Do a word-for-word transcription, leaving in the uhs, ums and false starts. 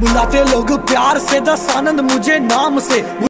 बुलाते लोग प्यार से, दस आनंद मुझे नाम से।